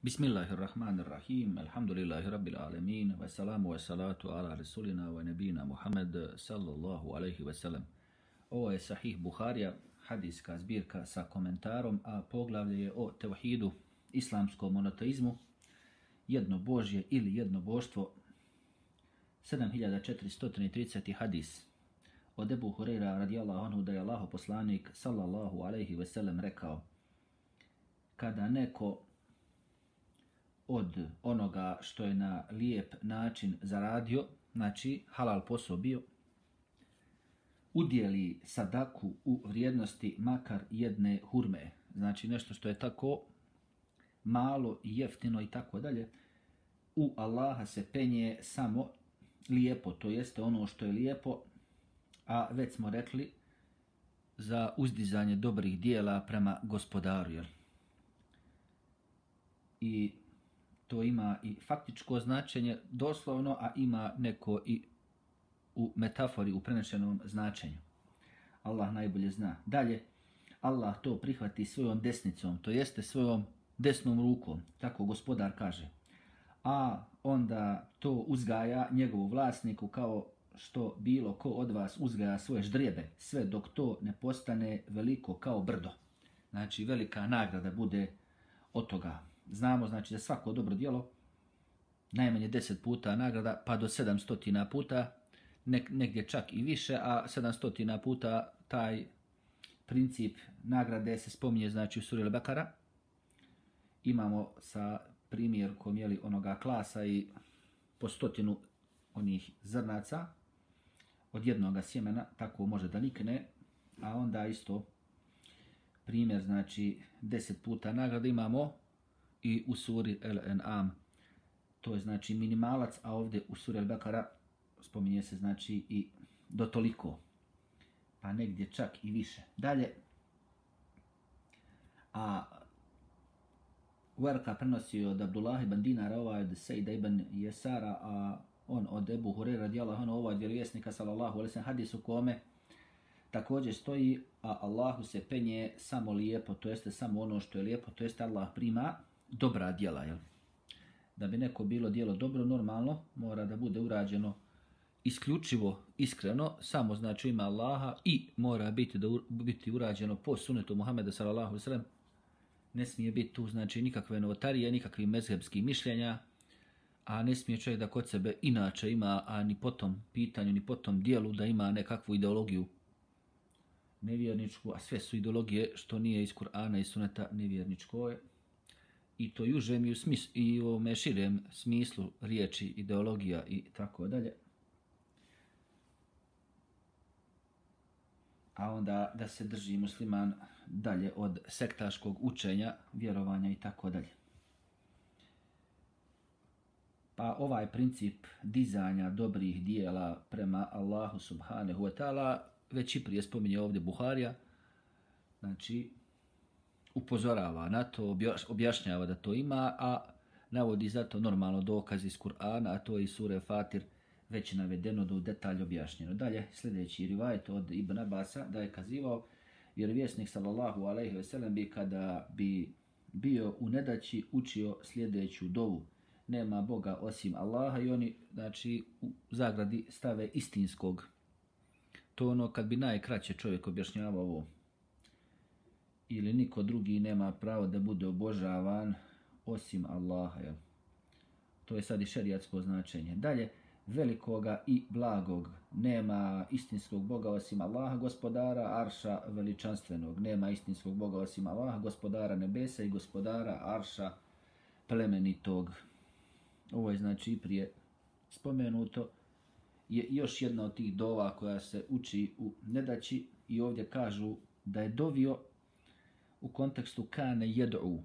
Bismillahirrahmanirrahim. Alhamdulillahi rabbil alamin. Wa salamu wa salatu ala rasulina wa nabina Muhammad sallallahu alaihi wa sallam. Ovo je Sahih Buharija, hadijska zbirka sa komentarom, a poglavlje je o tevhidu, islamskom monoteizmu, jedno božje ili jedno boštvo, 7430. hadis. Od Ebu Hurajra radijallahu anhu da je Allahov poslanik sallallahu alaihi wa sallam rekao: kada neko od onoga što je na lijep način zaradio, znači halal posao bio, udjeli sadaku u vrijednosti makar jedne hurme, znači nešto što je tako malo i jeftino i tako dalje, u Allaha se penje samo lijepo, to jeste ono što je lijepo, a već smo rekli za uzdizanje dobrih dijela prema gospodaru. Jel? I to ima i faktičko značenje doslovno, a ima neko i u metafori, u prenešenom značenju. Allah najbolje zna. Dalje, Allah to prihvati svojom desnicom, to jeste svojom desnom rukom, tako gospodar kaže. A onda to uzgaja njegovu vlasniku kao što bilo ko od vas uzgaja svoje ždrijebe, sve dok to ne postane veliko kao brdo. Znači velika nagrada bude od toga. Znamo znači za svako dobro djelo najmanje 10 puta nagrada, pa do 700 puta, negdje čak i više, a 700 puta taj princip nagrade se spominje znači u suri Al-Bekara. Imamo sa primjerkom jeli, onoga klasa i po 100 onih zrnaca od jednoga sjemena, tako može da nikne, a onda isto primjer znači 10 puta nagrade imamo i u suri Al-An'am. To je znači minimalac, a ovdje u suri Al-Bekara spominje se znači i do toliko, pa negdje čak i više. Dalje, a Uerka prenosi od Abdullah ibn Dinara, ovaj od Sejda ibn Jesara, a on od Ebu Hurajra radijallahu anhu, ovaj od vjerovjesnika sallallahu alejhi ve sellem, hadis u kome također stoji: a Allahu se penje samo lijepo, to jeste samo ono što je lijepo, to jeste Allah prima dobra djela. Jel? Da bi neko bilo djelo dobro, normalno mora da bude urađeno isključivo, iskreno, samo znači ima Allaha, i mora biti urađeno po sunnetu Muhameda sallallahu alejhi ve sellem. Ne smije biti tu znači nikakve novotarije, nikakvih mezhebskih mišljenja, a ne smije čovjek da kod sebe inače ima, a ni po tom pitanju, ni po tom dijelu da ima nekakvu ideologiju nevjerničku, a sve su ideologije što nije iz Kur'ana i Suneta nevjerničko je. I to i užem i u širem smislu riječi ideologija i tako dalje. A onda da se drži musliman dalje od sektaškog učenja, vjerovanja i tako dalje. Pa ovaj princip dizanja dobrih dijela prema Allahu subhanahu wa ta'ala već i prije spominje ovdje Buharija, znači upozorava na to, objašnjava da to ima, a navodi zato normalno dokaz iz Kur'ana, a to je i sure Fatir već navedeno, do detalj objašnjeno. Dalje, sljedeći rivajet od Ibn Abasa da je kazivao: vjerovjesnik sallallahu alejhi ve sellem bi kada bi bio u nedaći učio sljedeću dovu: nema Boga osim Allaha, i oni znači u zagradi stave istinskog. To ono kad bi najkraće čovjek objašnjavao ovo: ili niko drugi nema pravo da bude obožavan osim Allaha. Jel? To je sad i šerijatsko značenje. Dalje, velikoga i blagog, nema istinskog Boga osim Allaha, gospodara arša veličanstvenog, nema istinskog Boga osim Allaha, gospodara nebesa i gospodara arša plemenitog. Ovo je znači i prije spomenuto, je još jedna od tih dova koja se uči u nedaći, i ovdje kažu da je dovio u kontekstu kane jed'u.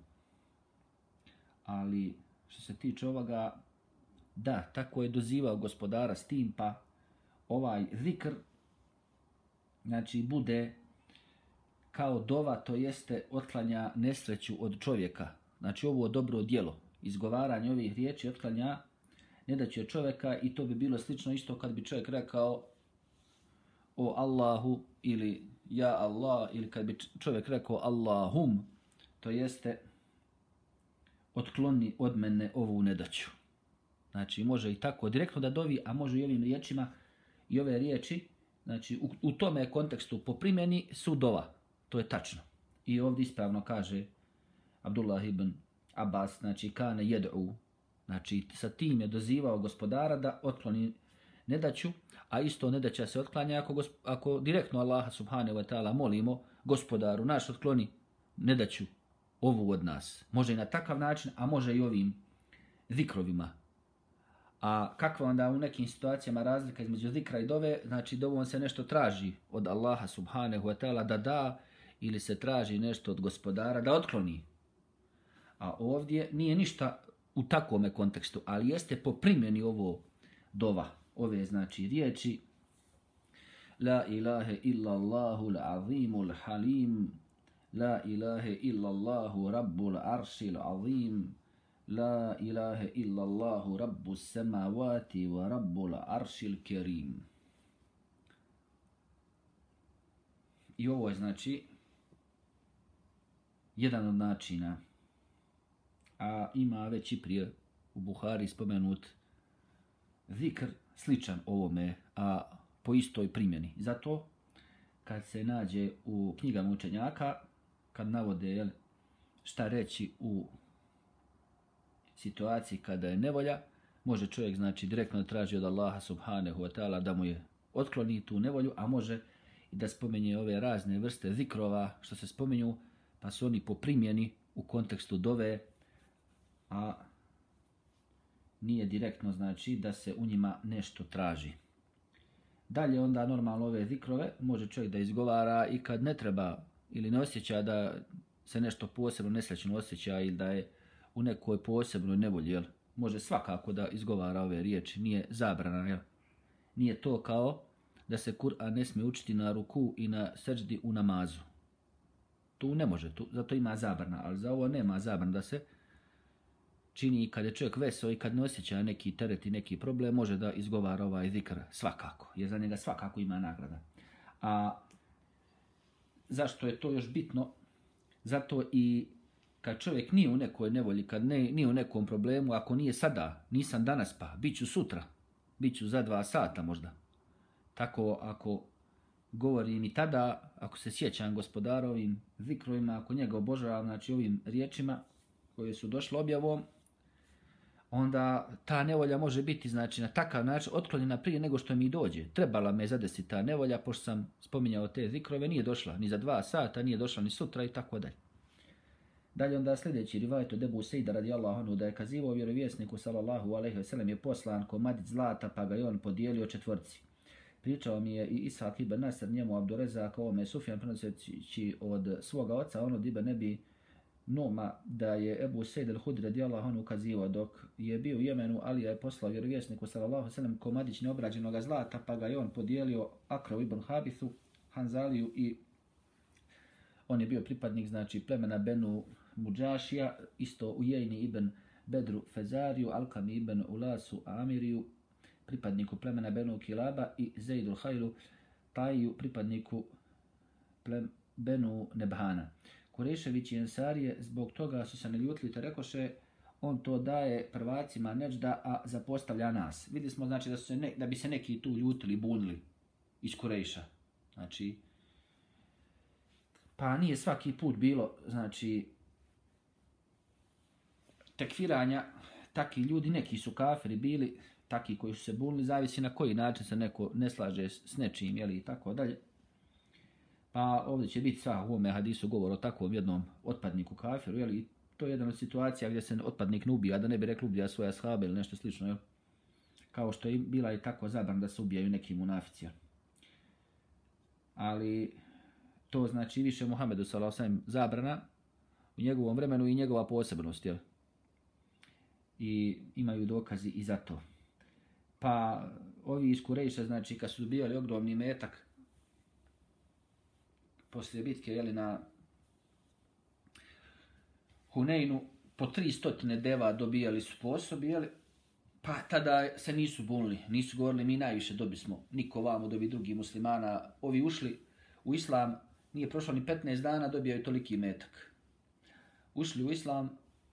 Ali što se tiče ovoga, da, tako je dozivao gospodara s tim, pa ovaj zikr znači bude kao dova, to jeste otklanja nesreću od čovjeka. Znači ovo dobro djelo, izgovaranje ovih riječi otklanja nedaću od čovjeka, i to bi bilo slično isto kad bi čovjek rekao o Allahu ili ja Allah, ili kad bi čovjek rekao Allahum, to jeste otkloni od mene ovu nedaću. Znači, može i tako direktno da dovi, a može i ovim riječima, i ove riječi, znači, u tome kontekstu po primjeni su dova. To je tačno. I ovdje ispravno kaže Abdullah ibn Abbas, znači, kane jed'u, znači, sa tim je dozivao gospodara da otkloni nedaću, a isto nedaća se otklanja ako direktno Allaha subhanahu wa ta'ala molimo gospodaru naš otkloni nedaću ovu od nas. Može i na takav način, a može i ovim zikrovima. A kakva onda u nekim situacijama razlika između zikra i dove? Znači dovom se nešto traži od Allaha subhanahu wa ta'ala da da ili se traži nešto od gospodara da otkloni. A ovdje nije ništa u takvome kontekstu, ali jeste po primjeni ovo dova. Ove znači riječi La ilahe illa Allahu l'azimul halim, La ilahe illa Allahu rabbul aršil azim, La ilahe illa Allahu rabbus samavati wa rabbul aršil kerim. I ovo je znači jedan od načina, a ima već i prije u Buhari spomenut zikr sličan ovome, a po istoj primjeni. Zato kad se nađe u knjigama učenjaka, kad navode šta reći u situaciji kada je nevolja, može čovjek znači direktno traži od Allaha subhanahu wa ta'ala da mu je otkloni tu nevolju, a može i da spomenje ove razne vrste zikrova što se spominju, pa su oni po primjeni u kontekstu dove, a nije direktno znači da se u njima nešto traži. Dalje onda normalno ove zikrove može čovjek da izgovara i kad ne treba ili ne osjeća da se nešto posebno nesrećno osjeća ili da je u nekoj posebnoj nevolji, jel? Može svakako da izgovara ove riječi, nije zabrana, jel? Nije to kao da se Kur'an ne smije učiti na ruku i na seđdi u namazu. Tu ne može, zato ima zabrana, ali za ovo nema zabrana da se čini kad je čovjek veseo i kad ne osjeća neki teret i neki problem, može da izgovara ovaj zikr svakako, jer za njega svakako ima nagrada. A zašto je to još bitno? Zato i kad čovjek nije u nekoj nevolji, kad nije u nekom problemu, ako nije sada, nisam danas pa, bit ću sutra, bit ću za 2 sata možda. Tako ako govorim i tada, ako se sjećam gospodarovim zikrovima, ako njega obožavam, znači ovim riječima koje su došle objavom, onda ta nevolja može biti znači na takav način otklonjena prije nego što mi dođe. Trebala me zadesiti ta nevolja, pošto sam spominjao te zikrove, nije došla ni za 2 sata, nije došla ni sutra i tako dalje. Dalje onda sljedeći rivajet od Ebu Sejda radijallahu anhu da je kazivao vjerovjesniku sallallahu alejhi ve sellem je poslan komadić zlata pa ga je on podijelio 4. Pričao mi je i Ishak ibn Nasr njemu Abdurezak ovome Sufjan prenoseći od svoga oca ono ibn Nebi Numa da je Ebu Sejd al-Hudri radijallahu anhu kazivao dok je bio u Jemenu, ali je poslao vjerovjesniku sallallahu alejhi ve sellem komadić neobrađenog zlata pa ga je on podijelio Akrav ibn Habithu, Hanzaliju i on je bio pripadnik znači plemena Benu Mudžašija, isto Ujejni ibn Bedru Fezariju, Alkami ibn Ulasu Amiriju, pripadniku plemena Benu Kilaba i Zeidul Hajlu Tajiju, pripadniku Benu Nebhana. Kurešević i Ensarije zbog toga su se naljutili te rekoše on to daje prvacima Neđda, a zapostavlja nas. Vidjeli smo znači da bi se neki tu ljutili, bunili iz Kurejša. Znači, pa nije svaki put bilo, znači, tekfiranja, takvi ljudi, neki su kafiri bili, takvi koji su se bunili, zavisi na koji način se neko ne slaže s nečim, jeli, i tako dalje. Pa ovdje će biti sva u ovome hadisu govor o takvom jednom otpadniku kafiru, jeli, to je jedna od situacija gdje se otpadnik ne ubija, da ne bi rekli ubija svoje ashabe ili nešto slično, jel? Kao što je bila i tako zabran da se ubijaju neki munafici. Ali to znači više Muhammedu sallallahu alejhi ve sellem zabrana u njegovom vremenu i njegova posebnost, jel? I imaju dokazi i za to. Pa ovi iz Kurejša, znači kad su dobijali ogromni metak poslije bitke, jeli, na Huneinu, po 300 deva dobijali su posobi, jeli, pa tada se nisu bunili, nisu govorili mi najviše dobismo, niko vamo dobi drugi muslimana, ovi ušli u islam, nije prošlo ni 15 dana, dobijaju toliki metak. Ušli u islam,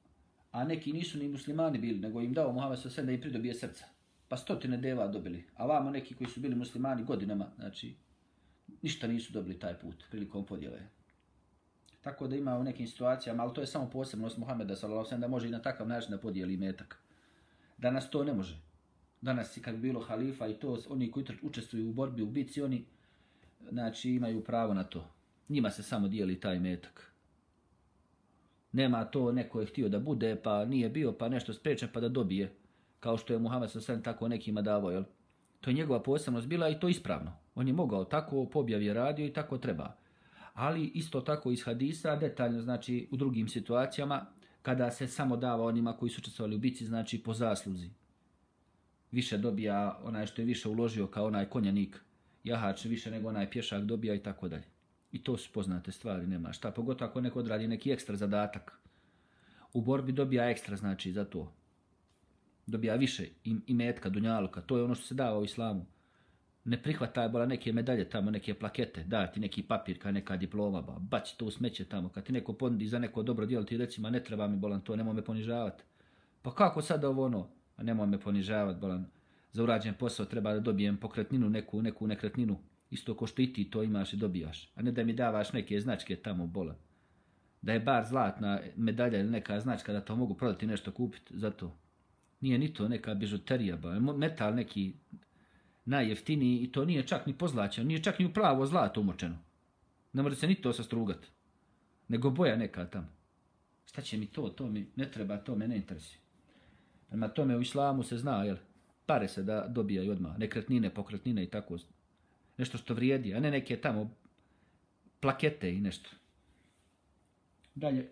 a neki nisu ni muslimani bili, nego im dao Muhammed s.a.v. da im pridobije srca. Pa 100 deva dobili, a vamo neki koji su bili muslimani godinama, znači ništa nisu dobili taj put prilikom podjele. Tako da ima u nekim situacijama, ali to je samo posebnost Muhameda s.a.v. da može i na takav način da podijeli imetak. Danas to ne može. Danas kad bi bilo halifa i to, oni koji učestvuju u borbi, u bici, oni znači imaju pravo na to. Njima se samo dijeli taj imetak. Nema to, neko je htio da bude, pa nije bio, pa nešto spreče, pa da dobije. Kao što je Muhammed s.a.v. tako nekima davao, jel? To je njegova posebnost bila i to ispravno. On je mogao tako, po objavi je radio i tako treba. Ali isto tako iz hadisa, detaljno znači u drugim situacijama, kada se samo dava onima koji su učestvovali u bici, znači po zasluzi. Više dobija onaj što je više uložio kao onaj konjanik, jahač više nego onaj pješak dobija i tako dalje. I to su poznate stvari, nema šta. Pogotovo ako neko odradi neki ekstra zadatak. U borbi dobija ekstra, znači za to. Dobija više imetka, dunjaluka. To je ono što se dava u islamu. Ne prihvataj bola neke medalje tamo, neke plakete, da ti neki papir, kao neka diploma, baci to u smeće tamo. Kad ti neko ponudi za neko dobro djelo, ti recimo ne treba mi bolan to, nemoj me ponižavati. Pa kako sad ovo ono? A nemoj me ponižavati bolan. Za urađen posao treba da dobijem pokretninu, neku nekretninu. Isto ko što i ti to imaš i dobijaš. A ne da mi davaš neke značke tamo bola. Da je bar zlatna medalja ili neka značka da to mogu prodati nešto kupiti za to. Nije ni to neka bižuterija, metal neki najjeftiniji i to nije čak ni pozlačeno, nije čak ni u pravo zlato umočeno. Ne može se ni to sastrugati. Nego boja neka tamo. Šta će mi to mi ne treba, to me ne interesuje. Prema tome u islamu se zna, jel? Pare se da dobijaju odmah, nekretnine, pokretnine i tako. Nešto što vrijedi, a ne neke tamo plakete i nešto. Dalje.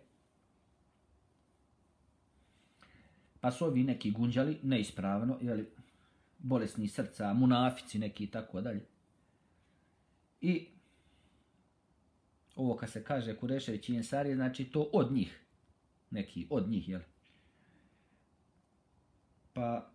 Pa su ovi neki gunđali, neispravno, jeli, bolesni srca, munafici neki i tako dalje. I ovo kad se kaže Kurešević i Ensari, znači to od njih. Neki od njih, jel? Pa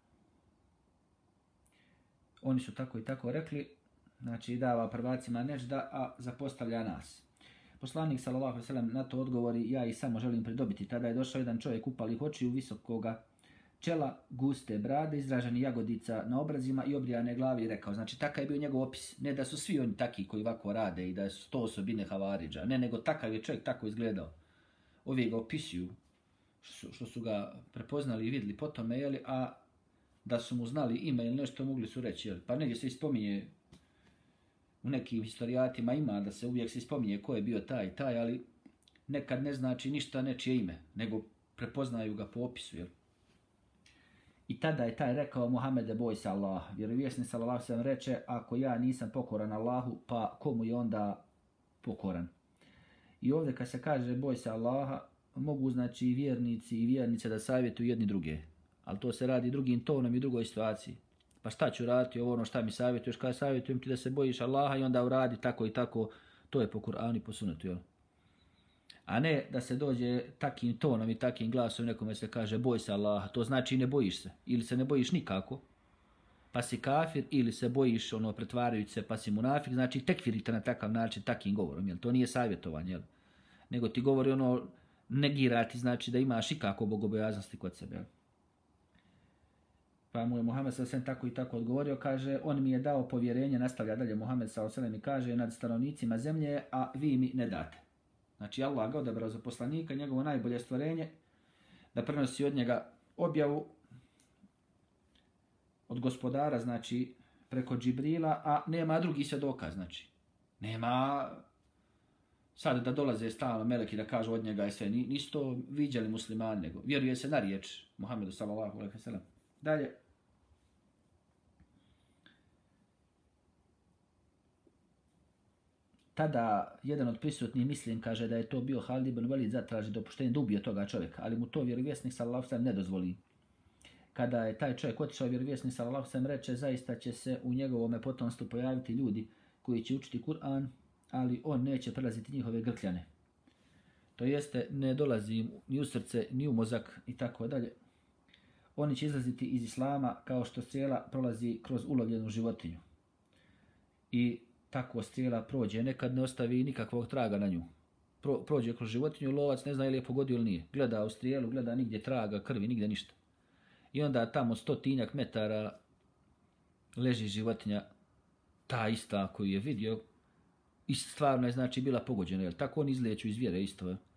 oni su tako i tako rekli, znači dava prvacima nežda, a zapostavlja nas. Poslanik sallallahu alejhi ve sellem na to odgovori: ja ih samo želim pridobiti. Tada je došao jedan čovjek upalih očiju, visokoga čela, guste brade, izraženi jagodica na obrazima i obrijane glavi i rekao, znači takav je bio njegov opis. Ne da su svi oni taki koji ovako rade i da su to osobine Havaridža, ne, nego takav je čovjek tako izgledao. Ovi ga opisuju što su ga prepoznali i vidjeli po tome, jeli, a da su mu znali ime ili nešto mogli su reći, jeli. Pa negdje se ispominje u nekim historijatima ima da se uvijek se spominje ko je bio taj, ali nekad ne znači ništa nečije ime, nego prepoznaju ga po opisu. Jel? I tada je taj rekao: Muhammede, boj se Allah. Vjerovjesnik sallallahu alejhi ve sellem reče: ako ja nisam pokoran Allahu, pa komu je onda pokoran? I ovdje kad se kaže boj se Allaha, mogu znači i vjernici i vjernice da savjetuju jedni druge. Ali to se radi drugim tonom i drugoj situaciji. Pa šta ću raditi, ovo ono šta mi savjetuješ, kada savjetujem ti da se bojiš Allaha i onda uradi tako i tako, to je po Kur'anu i po sunetu, jel? A ne da se dođe takim tonom i takim glasom nekome se kaže boj se Allaha, to znači ne bojiš se, ili se ne bojiš nikako, pa si kafir, ili se bojiš ono pretvarajući se pa si munafik, znači tekfirite na takav način, takim govorom, jel? To nije savjetovanje, jel? Nego ti govori ono negirati, znači da imaš ikako bogobojaznosti kod sebe, jel? Pa mu je Muhammed s.a.v. tako i tako odgovorio, kaže, on mi je dao povjerenje, nastavlja dalje Muhammed s.a.v. i kaže, nad stanovnicima zemlje, a vi mi ne date. Znači Allah ga odabrao za poslanika, njegovo najbolje stvorenje, da prenosi od njega objavu od gospodara, znači preko Džibrila, a nema drugi svjedoka, znači. Nema sad da dolaze stalno meleki da kažu od njega i sve. Nisu to viđali muslimani, nego vjeruje se na riječ Muhammedu sallallahu alejhi ve sellem. Dalje. Tada jedan od prisutnih mislim kaže da je to bio Halid ibn Velid, zatraži dopuštenje da ubije toga čovjeka, ali mu to vjerovjesnik sallallahu alejhi ve sellem ne dozvoli. Kada je taj čovjek otišao, vjerovjesnik sallallahu alejhi ve sellem reče: zaista će se u njegovome potomstvu pojaviti ljudi koji će učiti Kur'an, ali on neće prelaziti njihove grkljane. To jeste, ne dolazi ni u srce, ni u mozak i tako dalje. Oni će izlaziti iz islama kao što strijela prolazi kroz ulovljenu životinju. I tako strijela prođe, nekad ne ostavi nikakvog traga na nju. prođe kroz životinju, lovac ne zna ili je pogodio ili nije. Gleda u strijelu, gleda nigdje traga, krvi, nigdje ništa. I onda tamo 100 metara leži životinja, ta ista koju je vidio, i stvarno je znači bila pogođena. Jel? Tako oni izlijeću iz vjere isto. Jel?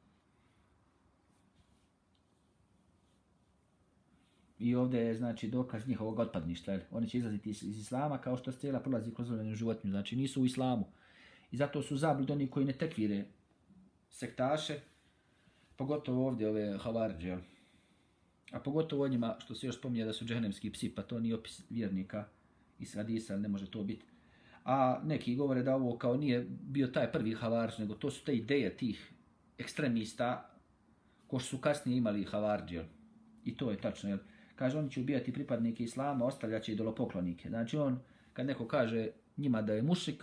I ovdje je znači dokaz njihovog otpadništva. Jel? Oni će izlaziti iz islama kao što strijela prolazi kroz životinju. Znači nisu u islamu. I zato su zabludi oni koji ne tekvire sektaše, pogotovo ovdje ove havarđe. A pogotovo o njima što se još spominje da su džehennemski psi, pa to nije opis vjernika iz hadisa, ne može to biti. A neki govore da ovo kao nije bio taj prvi havarđ, nego to su te ideje tih ekstremista ko su kasnije imali havarđe. I to je tačno. Jel? Kaže, oni će ubijati pripadnike islama, ostavljaće idolopoklonike. Znači on, kad neko kaže njima da je mušik,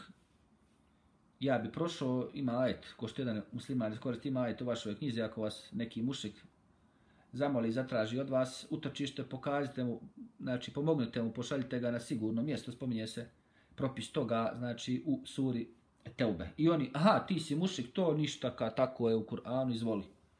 ja bi prošao, ima ajet, ko što jedan musliman iskoristi, ima ajet u vašoj knjizi, ako vas neki mušik zamoli i zatraži od vas utočište, pokažite mu, znači pomognite mu, pošaljite ga na sigurno mjesto, spominje se propis toga, znači u suri Teube. I oni, aha, ti si mušik, to ništa, tako je u Kur'anu, izvoli.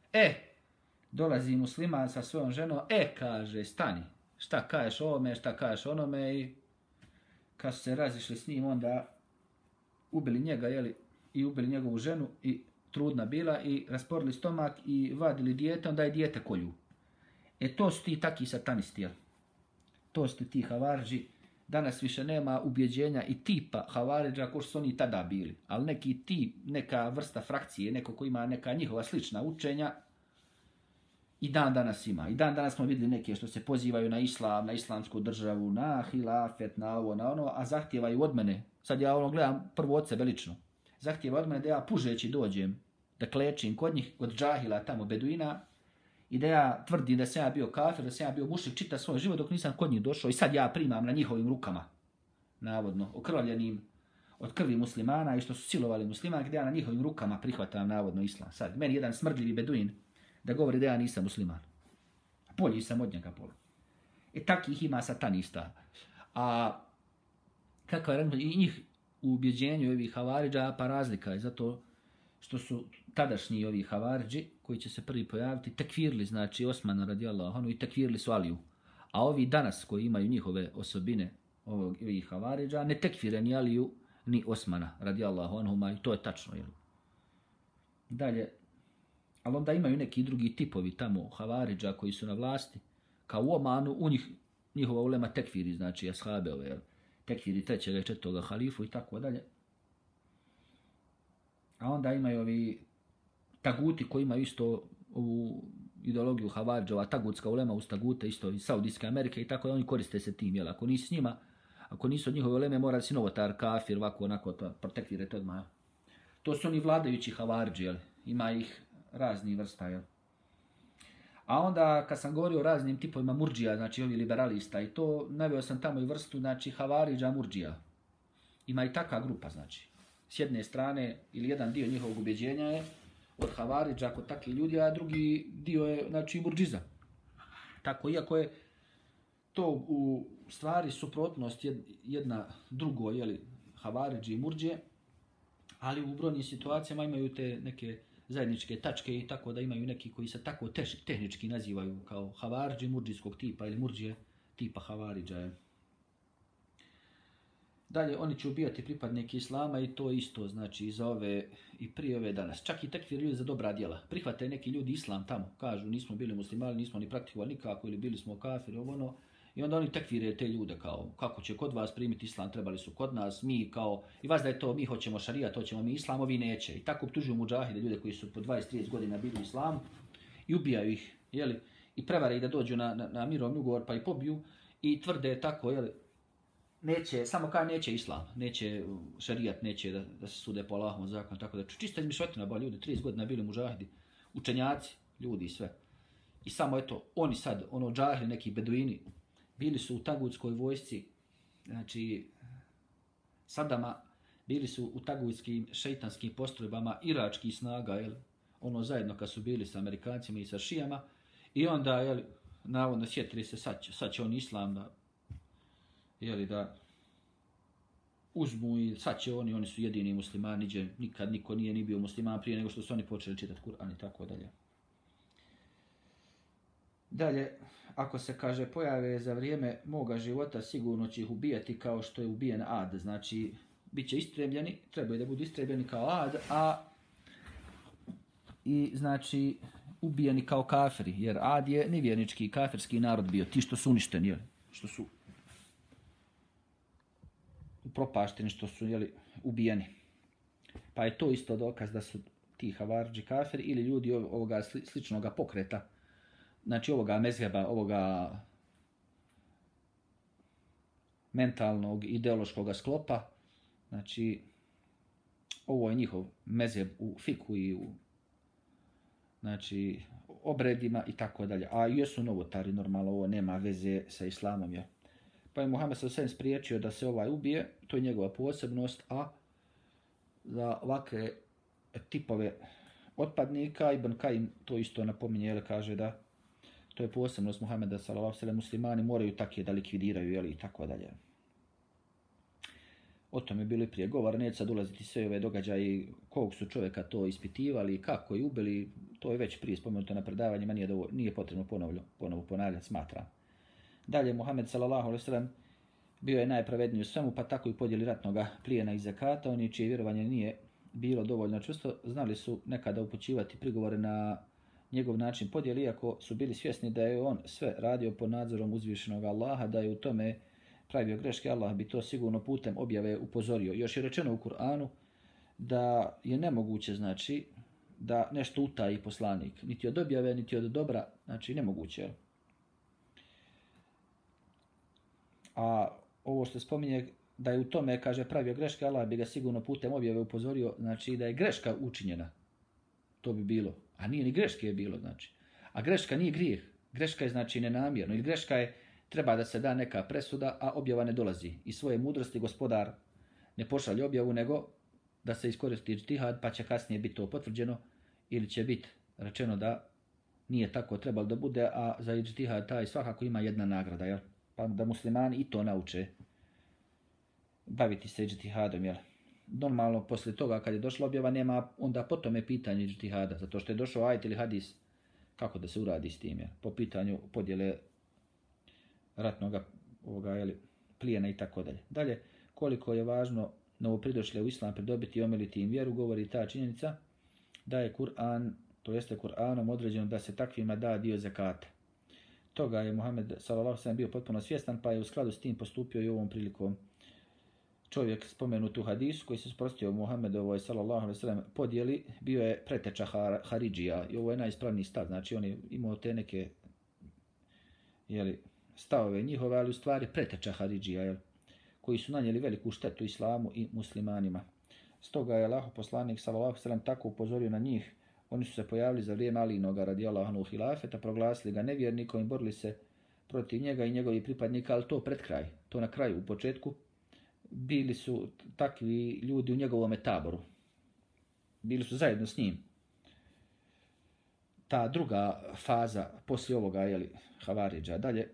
Dolazi musliman sa svojom ženom, kaže, stani, šta kažeš ovome, šta kažeš onome, i kad su se razišli s njim, onda ubili njega, jeli, i ubili njegovu ženu, i trudna bila, i rasporili stomak, i vadili dijete, onda je dijete kolju. To su ti taki satanisti, jel? To su ti havarđi. Danas više nema ubjeđenja i tipa havarđa ko što su oni tada bili. Ali neki tip, neka vrsta frakcije, neko ko ima neka njihova slična učenja, i dan danas ima. I dan danas smo vidjeli neke što se pozivaju na islam, na islamsku državu, na hilafet, na ovo, na ono, a zahtijevaju od mene. Sad ja gledam prvo od sebe lično. Zahtijeva od mene da ja pužeći dođem, da klečim kod njih, kod džahila tamo beduina, i da ja tvrdim da sam ja bio kafir, da sam ja bio mušik, čita svoj život dok nisam kod njih došao i sad ja primam na njihovim rukama, navodno, okrvljenim od krvi muslimana i što su silovali muslimana, gdje ja na njihovim rukama prihvatam navodno islam. Sad, meni jedan smrdljivi beduin da govori da ja nisam musliman. Bolji sam od njega pola. Takih ima satanista. A kakva je i njih u ubjeđenju ovih havarđa, pa razlika je zato što su tadašnji ovi havarđi, koji će se prvi pojaviti, tekvirli, znači Osmana radijallahu anhu, i tekvirli su Aliju. A ovi danas koji imaju njihove osobine ovih havarđa, ne tekvire ni Aliju, ni Osmana radijallahu anhu, i to je tačno. Jel? Dalje, ali onda imaju neki drugi tipovi tamo havarđa koji su na vlasti, kao u Omanu, u njihova ulema tekviri, znači ashabe ove, jel? Tekviri trećega i četvrtoga halifu i tako dalje. A onda imaju ovi taguti koji imaju isto ovu ideologiju havarđova, tagutska ulema uz tagute, isto iz Saudijske Amerike i tako da oni koriste se tim, jel? Ako nisi s njima, ako nisu od njihove uleme, mora si novotar, kafir, ovako, onako, protekvirate odmah. To su oni vladajući havarđi, jel? Ima ih razni vrsta, jel? A onda, kad sam govorio o raznim tipovima murdžija, znači ovi liberalista, i to naveo sam tamo i vrstu, znači havariđa murdžija. Ima i takva grupa, znači. S jedne strane, ili jedan dio njihovog ubjeđenja je od havariđa kod takvih ljudi, a drugi dio je, znači, murdžiza. Tako, iako je to u stvari suprotnost jedna drugo, jeli, havariđi i murdžije, ali u brojnim situacijama imaju te neke zajedničke tačke i tako da imaju neki koji se tako tehnički nazivaju kao havarđi murdžijskog tipa ili murdžije tipa havariđa. Dalje, oni će ubijati pripadnike islama i to isto, znači, za ove i prije ove danas. Čak i tekfir ljudi za dobra djela. Prihvate neki ljudi islam tamo, kažu nismo bili muslimani, nismo ni praktikovali nikako ili bili smo kafiri, ono. I onda oni tekfire te ljude kao, kako će kod vas primiti islam, trebali su kod nas, mi kao, i vas da je to, mi hoćemo šarijat, to ćemo mi islam, ovi neće. I tako optužuju mudžahide, ljude koji su po 20-30 godina bili u islamu i ubijaju ih, jeli, i prevare ih da dođu na mirovni ugovor pa i pobiju i tvrde tako, jeli, neće, samo kao neće islam, neće šarijat, neće da se sude po Allahovom zakonu, tako da čista izmišljotina, ba ljudi, 30 godina bili mudžahidi, učenjaci, ljudi i sve. I samo eto, oni sad, ono džahili, neki beduini, bili su u tagutskoj vojsci, znači Sadama, bili su u tagutskim šeitanskim postrojbama iračkih snaga, jel, ono zajedno kad su bili sa Amerikancima i sa šijama, i onda, jel, navodno sjetili se, sad će on islam da, jeli, da uzmu i sad će oni su jedini muslimani, nikad niko nije ni bio musliman prije nego što su oni počeli čitati Kur'an i tako dalje. Dalje, ako se kaže pojave za vrijeme moga života, sigurno će ih ubijati kao što je ubijen Ad. Znači, bit će istrebljeni, trebaju da budu istrebljeni kao Ad, i znači ubijeni kao kafiri, jer Ad je nevjernički kafirski narod bio, ti što su uništeni, što su upropašteni, što su ubijeni. Pa je to isto dokaz da su ti Havardži kafiri ili ljudi ovoga sličnog pokreta, znači ovoga mezheba, ovoga mentalnog, ideološkog sklopa, znači ovo je njihov mezheb u fiku i u znači obredima i tako dalje. A jesu novotari, normalno ovo nema veze sa islamom. Je. Pa je Muhammed s.a.v. spriječio da se ovaj ubije, to je njegova posebnost, a za ovakve tipove otpadnika Ibn Kajim to isto napominje, jer kaže da to je posebnost Muhammeda s.a.v. muslimani moraju takve da likvidiraju i tako dalje. O tome je bilo i prije govora, neće sad ulaziti sve ove događaje, kog su čovjeka to ispitivali, kako je ubili, to je već prije spomenuto na predavanjima, nije potrebno ponovo ponavljati, smatram. Dalje, Muhammed s.a.v. bio je najpravedniji u svemu, pa tako i podjeli ratnoga plijena i zakata. Oni čije vjerovanje nije bilo dovoljno čvrsto, znali su nekada upućivati prigovore na njegov način podjeli, iako su bili svjesni da je on sve radio pod nadzorom uzvišenog Allaha, da je u tome pravio greške, Allah bi to sigurno putem objave upozorio. Još je rečeno u Kur'anu da je nemoguće, znači, da nešto utaji poslanik, niti od objave, niti od dobra, znači nemoguće. A ovo što spominje da je u tome, kaže, pravio greške, Allah bi ga sigurno putem objave upozorio, znači da je greška učinjena. To bi bilo. A nije ni greške je bilo, znači. A greška nije grijeh. Greška je, znači, nenamjerno. Ili greška je, treba da se da neka presuda, a objava ne dolazi. I svoje mudrosti gospodar ne pošalje objavu, nego da se iskoristi ijtihad, pa će kasnije biti to potvrđeno, ili će biti rečeno da nije tako trebalo da bude, a za ijtihad taj svakako ima jedna nagrada, jel? Pa da muslimani i to nauče baviti se ijtihadom, jel? Normalno, poslije toga kad je došla objava, nema onda po tome pitanje ijtihada, zato što je došao ajet ili hadis, kako da se uradi s tim, jel? Po pitanju podjele ratnoga plijena i tako dalje. Dalje, koliko je važno novopridošle u islam pridobiti i omiliti im vjeru, govori ta činjenica da je Kur'an, to jeste Kur'anom određeno da se takvima da dio zekata. Toga je Muhammed s.a.v. bio potpuno svjestan, pa je u skladu s tim postupio i ovom prilikom. Čovjek spomenut u hadisu koji se sprostio Muhammedovoj s.a.v. podjeli, bio je preteča Haridžija i ovo je najispravniji stav, znači on je imao te neke stavove njihove, ali u stvari preteča Haridžija, koji su nanijeli veliku štetu islamu i muslimanima. Stoga je Allahov poslanik s.a.v. tako upozorio na njih. Oni su se pojavili za vrijeme Alinoga radijallahu anhu hilafeta, proglasili ga nevjernikom i borili se protiv njega i njegovih pripadnika, ali to pred kraj, to na kraju, u početku, bili su takvi ljudi u njegovom taboru. Bili su zajedno s njim. Ta druga faza poslije ovoga, Havaridža, dalje.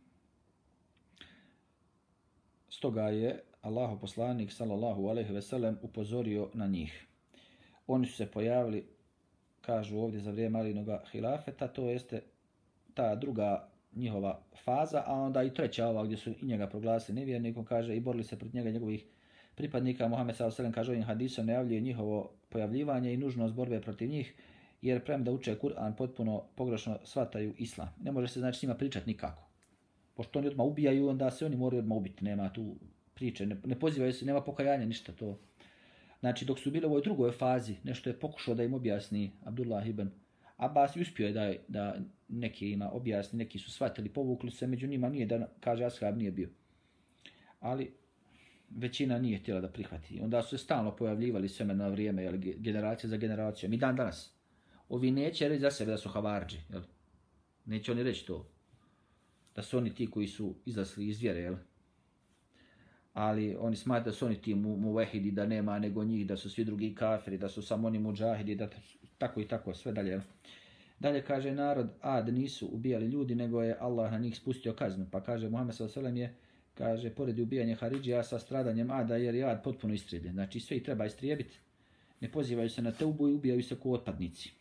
Stoga je Allahov poslanik sallallahu alejhi ve sellem upozorio na njih. Oni su se pojavili, kažu ovdje, za vrijeme Alinoga hilafeta, to jeste ta druga njihova faza, a onda i treća ova gdje su i njega proglasili nevjernikom, kaže, i borili se protiv njega i njegovih pripadnika. Muhammed s.a.v. kaže ovim hadisom najavljuje njihovo pojavljivanje i nužnost borbe protiv njih, jer premda uče Kur'an potpuno pogrešno shvataju islam. Ne može se, znači, s njima pričati nikako. Pošto oni odmah ubijaju, onda se oni moraju odmah ubiti, nema tu priče, ne pozivaju se, nema pokajanja, ništa to. Znači, dok su bili u ovoj drugoj fazi, nešto je pokušao da im objasni Abdullah ibn Abbas i uspio je da neki ima objasni, neki su shvatili, povukli se, među njima nije, da kaže ashab, nije bio. Ali većina nije htjela da prihvati. Onda su se stalno pojavljivali s vremena na vrijeme, generacija za generacijom. I dan danas. Ovi neće reći za sebe da su Havardži, jel? Neće oni reći to. Da su oni ti koji su izlasli iz vjere, jel? Ali oni smatraju da su oni ti muvehidi, da nema nego njih, da su svi drugi kafiri, da su samo oni mudžahidi, da tako i tako, sve dalje. Dalje kaže, narod Ad nisu ubijali ljudi, nego je Allah na njih spustio kaznu. Pa kaže, Muhammed s.a.v. je kaže, poredi ubijanje Haridžija sa stradanjem Ada, jer je Ad potpuno istrijebljen. Znači, sve ih treba istrijebiti. Ne pozivaju se na teubu i ubijaju se ko otpadnici.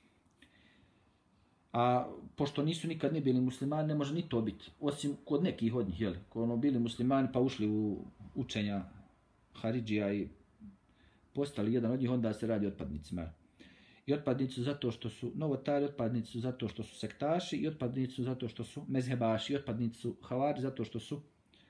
A pošto nisu nikad ni bili muslimani, ne može ni to biti. Osim kod nekih od njih, jel? Ko bili muslimani pa ušli u učenja Haridžija i postali jedan od njih, onda se radi o otpadnicima. I otpadnici su zato što su novotari, otpadnici su zato što su sektaši, i otpadnici su zato što su mezhebaši, i otpadnici su havari zato što su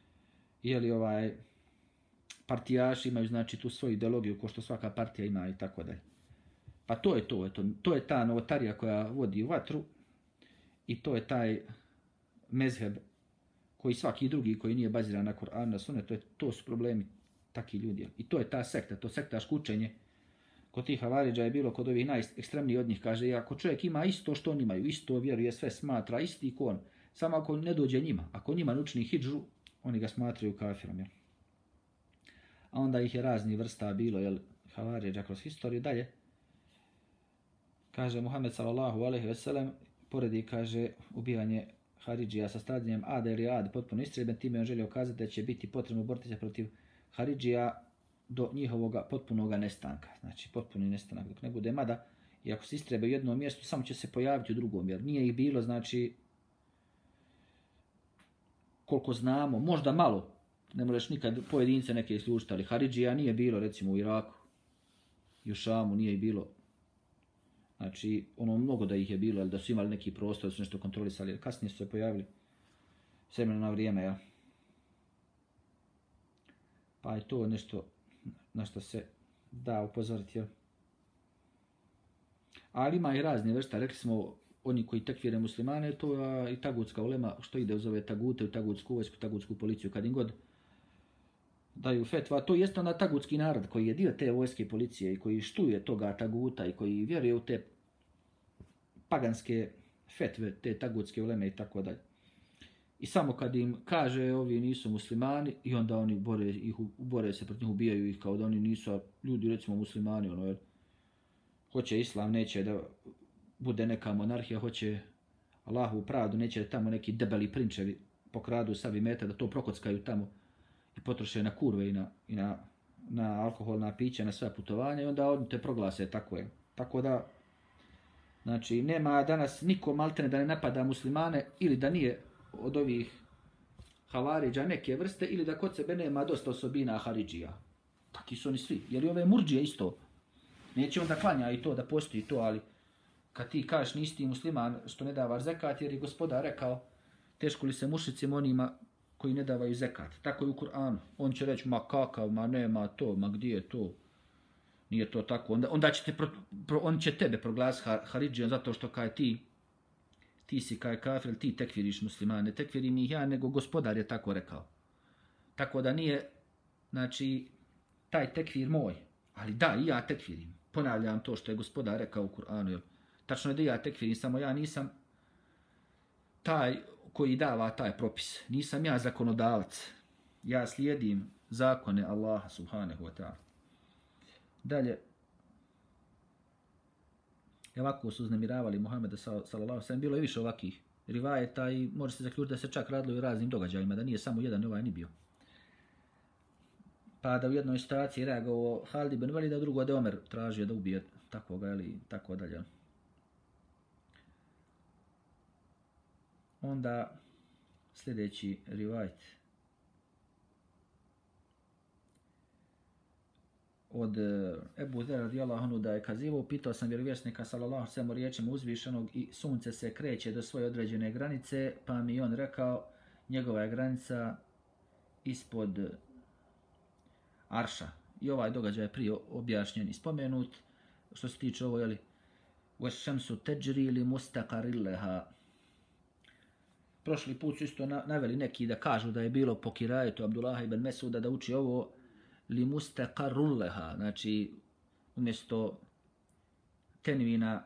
partijaši, imaju znači tu svoju ideologiju ko što svaka partija ima i tako dalje. Pa to je ta novotarija koja vodi u vatru i to je taj mezheb koji svaki drugi koji nije baziran na Kur'an, na Sunnet, to su problemi takvi ljudi. I to je ta sekta, to sektaško učenje. Kod tih Havaridža je bilo kod ovih najekstremnijih od njih, kaže, ako čovjek ima isto što oni imaju, isto vjeruje, sve smatra, isti kon, samo ako ne dođe njima, ako njima naučni hidžu, oni ga smatraju kafirom. Jel? A onda ih je razni vrsta bilo, jel, Havaridža kroz historiju. Dalje, kaže Muhammed sallallahu alejhi ve sellem, poredi, kaže, ubijanje Haridžija sa stradanjem Ada, jer je Ad potpuno istrijebljen, time on želio kazati da će biti potrebno boriti se protiv Haridžija do njihovog potpunog nestanka. Znači, potpuni nestanak dok ne bude, mada, i ako se istrebe u jednom mjestu, samo će se pojaviti u drugom, jer nije ih bilo, znači, koliko znamo, možda malo, ne možeš nikad pojedince neke isključiti, ali Haridžija nije bilo, recimo, u Iraku i u Šamu nije ih bilo. Znači, mnogo da ih je bilo, ali da su imali neki prostor, da su nešto kontrolisali, jer kasnije su se pojavili s vremena na vrijeme, ja. Pa je to nešto na što se da upozoriti, jel? Ali ima i razne vrste, rekli smo, oni koji tekfire muslimane, to je i tagutska ulema, što ide uz ove tagute, u tagutsku vojsku, tagutsku policiju, kad im god daju fetva, to jest onda tagutski narod koji je dio te vojske i policije i koji štuje toga taguta i koji vjeruje u te paganske fetve, te tagutske uleme i tako dalje. I samo kad im kaže ovi nisu muslimani, i onda oni bore se protiv njih, ubijaju ih kao da oni nisu ljudi, recimo muslimani, jer hoće islam, neće da bude neka monarhija, hoće Allahovu pravdu, neće da tamo neki debeli prinčevi pokradu savi mete, da to prokockaju tamo i potroše na kurve i na alkoholna pića, na sve putovanja, i onda oni te proglase tako je. Tako da, znači, nema danas niko maltene da ne napada muslimane ili da nije od ovih Havaridža neke vrste ili da kod sebe nema dosta osobina Haridžija. Taki su oni svi. Jer i ove murdžije isto. Neće onda klanja i to da postoji to, ali kad ti kažeš nisi ti musliman što ne davaš zekat, jer je Gospodar rekao teško li se mušicima onima koji ne davaju zekat. Tako je u Kur'anu. On će reći, ma kakav, ma nema to, ma gdje je to. Nije to tako. Onda će on će tebe proglasiti Haridžijom zato što kaj ti si kaj kafir, ti tekfiriš muslimane. Ne tekfirim ih ja, nego Gospodar je tako rekao. Tako da nije, znači, taj tekfir moj. Ali da, i ja tekfirim. Ponavljam to što je Gospodar rekao u Kur'anu. Tačno je da ja tekfirim, samo ja nisam taj koji dava taj propis. Nisam ja zakonodavac. Ja slijedim zakone Allaha subhanahu wa ta'ala. Dalje, ovako su uznemiravali Muhameda sallallahu alejhi ve sellem. Bilo je više ovakih rivajeta i može se zaključiti da se čak radilo i raznim događajima, da nije samo jedan ovaj ni bio. Pa da u jednoj situaciji reagovao Halid ibn Velid, a drugo da Omer tražio da ubije takvoga ili tako dalje. Onda sljedeći rivajet od Ebu Zer radijallahu anhu da je kazivao, pitao sam vjerovjesnika sallallahu alejhi ve sellem riječima uzvišenog i sunce se kreće do svoje određene granice, pa mi on rekao njegova je granica ispod Arša. I ovaj događaj je prije objašnjen i spomenut. Što se tiče ovo, jeli, وَشَّمْسُ تَجْرِي لِمُسْتَقَرٍ لَهَا. Prošli put su isto naveli neki da kažu da je bilo po kirajetu Abdullaha ibn Mesuda da uči ovo لِمُسْتَقَرٌ لَهَا. Znači, umjesto tenvina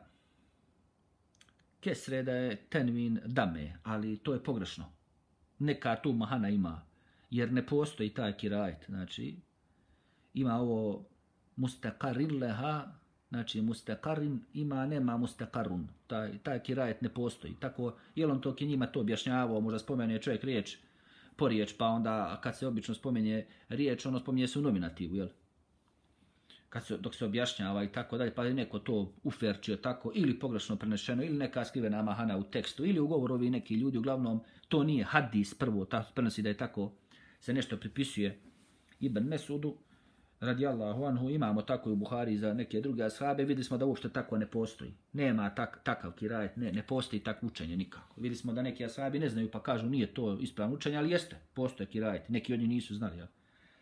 kesre da je tenvin dame, ali to je pogrešno. Neka tu mahana ima, jer ne postoji taj kirajet. Znači, ima ovo mustaqarin leha, znači mustaqarin ima, nema mustaqarun. Taj kirajet ne postoji. Tako, jel on to njima to objašnjavao, možda spomene čovjek riječ poriječ, pa onda kad se obično spominje riječ, ono spominje se u nominativu, jel? Dok se objašnjava i tako dalje, pa je neko to uferčio tako, ili pogrešno prenešeno, ili neka skrivena mahana u tekstu, ili u govorovi neki ljudi, uglavnom to nije hadis prvo, prenosi da je tako, se nešto pripisuje Ibn Mesudu, radijallahu anhu, imamo tako i u Buhari za neke druge ashabe, vidjeli smo da uopšte tako ne postoji. Nema takav kirajet, ne postoji takvo učenje nikako. Vidjeli smo da neki ashabi ne znaju pa kažu nije to ispravno učenje, ali jeste, postoje kirajet, neki od njih nisu znali. Ja.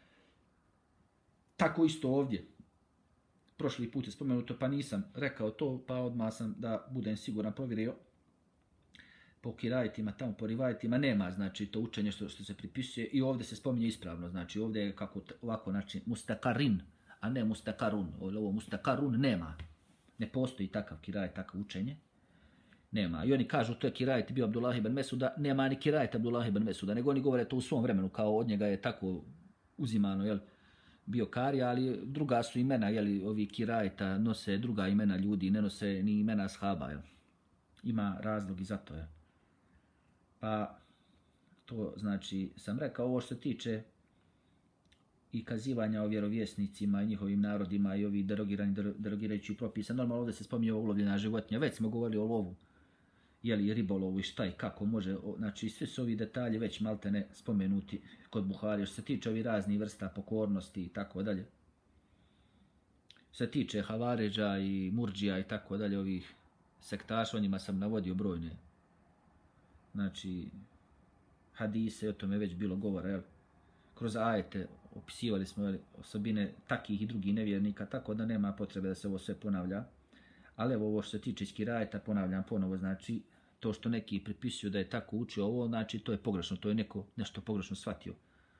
Tako isto ovdje. Prošli put je spomenuto, pa nisam rekao to, pa odmah sam da budem siguran provjerio. Po kirajetima, tamo po rivajetima nema, znači to učenje što se pripisuje i ovdje se spominje ispravno, znači ovdje je kako ovako način mustakarin, a ne mustakarun, ovo mustakarun nema, ne postoji takav kirajet, takav učenje, nema. I oni kažu to je kirajet bio Abdullah ibn Mesuda, nema ni kirajet Abdullah ibn Mesuda, nego oni govore to u svom vremenu, kao od njega je tako uzimano, jel, bio karija, ali druga su imena, jel, ovi kirajeta nose druga imena ljudi, ne nose ni imena ashaba, jel. Ima razlog i zato, jel. Pa to znači sam rekao ovo što se tiče i kazivanja o vjerovjesnicima i njihovim narodima i ovih derogirajućih propisa. Normalno ovdje se spominje ulovljena životinja, već smo govorili o lovu, jeli ribolovu i šta i kako može, znači svi su ovi detalji već maltene spomenuti kod Buharija. Što se tiče ovih raznih vrsta pokornosti i tako dalje. Što se tiče Havaređa i Murdžija i tako dalje, ovih sektaša, o njima sam navodio brojne. Znači, hadise, o tome je već bilo govora, jel? Kroz ajete opisivali smo, jel, osobine takih i drugih nevjernika, tako da nema potrebe da se ovo sve ponavlja. Ali evo ovo što se tiče kirajeta, ponavljam ponovo, znači, to što neki pripisuju da je tako učio ovo, znači to je pogrešno, to je neko nešto pogrešno shvatio.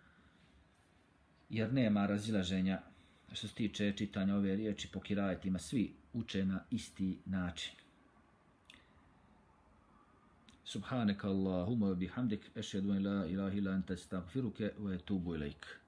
Jer nema razilaženja što se tiče čitanja ove riječi po kirajetima, svi uče na isti način. Subhanaka Allahumma wa bihamdik, ashhadu an la ilaha illa anta astaghfiruka wa atubu ilaik.